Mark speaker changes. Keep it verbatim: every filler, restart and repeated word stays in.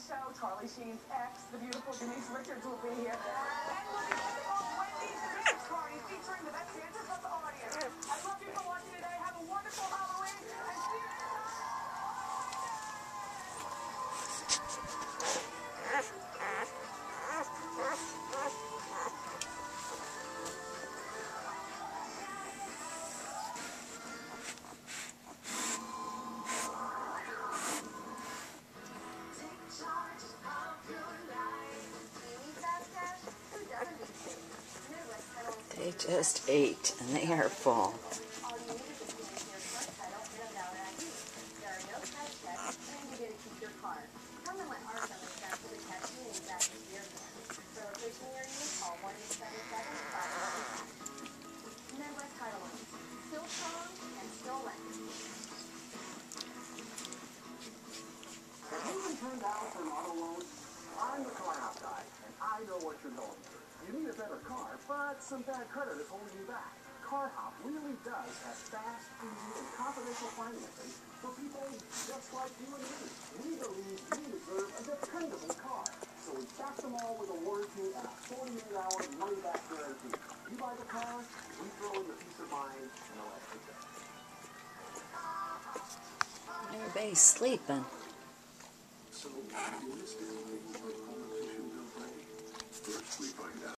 Speaker 1: show. Charlie Sheen's ex, the beautiful Denise Richards, will be here. And we'll be kicking off Wendy's Christmas party featuring the best dancers of the audience. I love you for watching today. Have a wonderful Halloween. And see you next time.
Speaker 2: They just ate, and they are full.
Speaker 3: Turned down for an auto loan? I'm the car out guy, and I know what you're going through. You need a better car, but some bad credit is holding you back. CarHop really does have fast, easy, and confidential financing for people just like you and me. We believe you deserve a dependable car, so we back them all with a warranty and a forty-eight hour money-back guarantee. You buy the car, we throw in the peace of mind and the rest of it.
Speaker 2: Everybody's sleeping.
Speaker 3: So, in this day and age, politicians are ready. First, we find out.